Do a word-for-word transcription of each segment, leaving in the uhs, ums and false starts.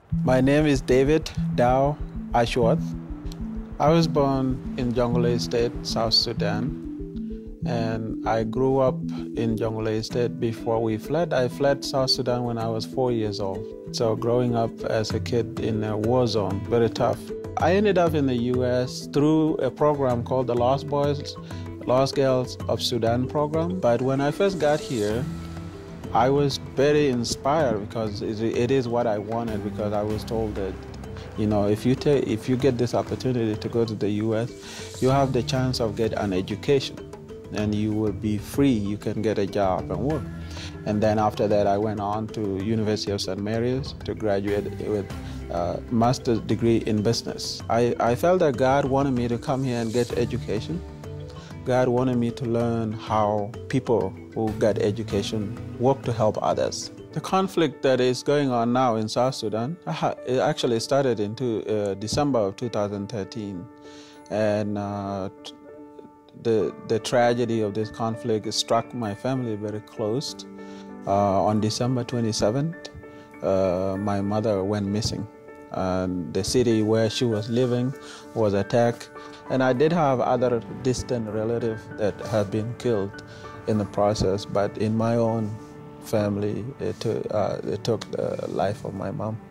My name is David Dow Ashworth. I was born in Jonglei State, South Sudan, and I grew up in Jonglei State before we fled. I fled South Sudan when I was four years old. So growing up as a kid in a war zone, very tough. I ended up in the U S through a program called the Lost Boys, Lost Girls of Sudan program. But when I first got here, I was very inspired because it is what I wanted, because I was told that, you know, if you take, if you get this opportunity to go to the U S, you have the chance of get an education and you will be free, you can get a job and work. And then after that, I went on to University of Saint Mary's to graduate with a master's degree in business. I, I felt that God wanted me to come here and get education. God wanted me to learn how people who get education work to help others. The conflict that is going on now in South Sudan, it actually started in two, uh, December of two thousand thirteen. And uh, the, the tragedy of this conflict struck my family very close. Uh, on December twenty-seventh, uh, my mother went missing. And the city where she was living was attacked. And I did have other distant relatives that have been killed in the process, but in my own family, it, uh, it took the life of my mom.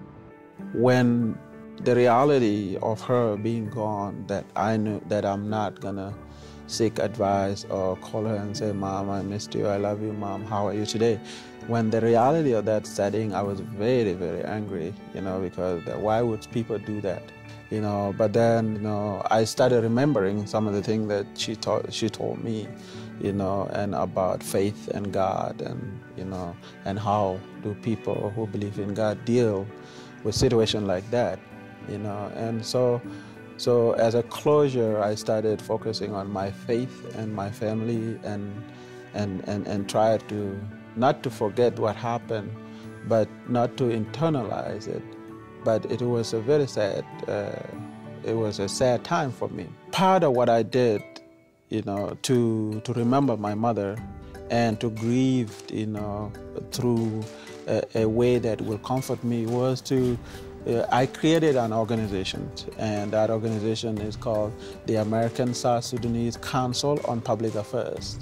When the reality of her being gone, that I knew that I'm not gonna seek advice or call her and say, Mom, I missed you, I love you, Mom, how are you today? When the reality of that setting, I was very, very angry, you know, because why would people do that? You know, but then, you know, I started remembering some of the things that she taught, she told me, you know, and about faith and God, and, you know, and how do people who believe in God deal with situations like that, you know. And so, so as a closure, I started focusing on my faith and my family, and, and, and, and try to, not to forget what happened, but not to internalize it. But it was a very sad, uh, it was a sad time for me. Part of what I did, you know, to, to remember my mother and to grieve, you know, through a, a way that will comfort me was to, uh, I created an organization, and that organization is called the American South Sudanese Council on Public Affairs.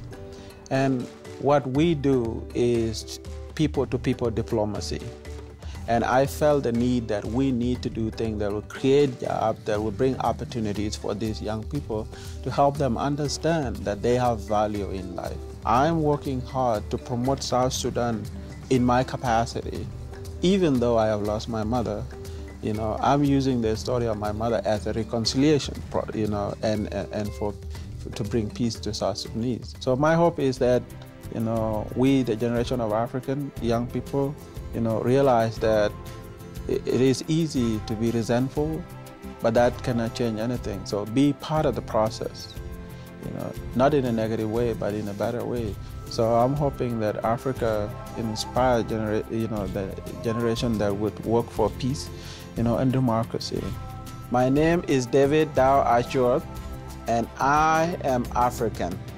And what we do is people-to-people diplomacy. And I felt the need that we need to do things that will create jobs, that will bring opportunities for these young people to help them understand that they have value in life. I'm working hard to promote South Sudan in my capacity. Even though I have lost my mother, you know, I'm using the story of my mother as a reconciliation, you know, and, and for, to bring peace to South Sudanese. So my hope is that, you know, we, the generation of African young people, you know, realize that it is easy to be resentful, but that cannot change anything. So be part of the process, you know, not in a negative way, but in a better way. So I'm hoping that Africa inspires, genera you know, the generation that would work for peace, you know, and democracy. My name is David Dow Ashworth, and I am African.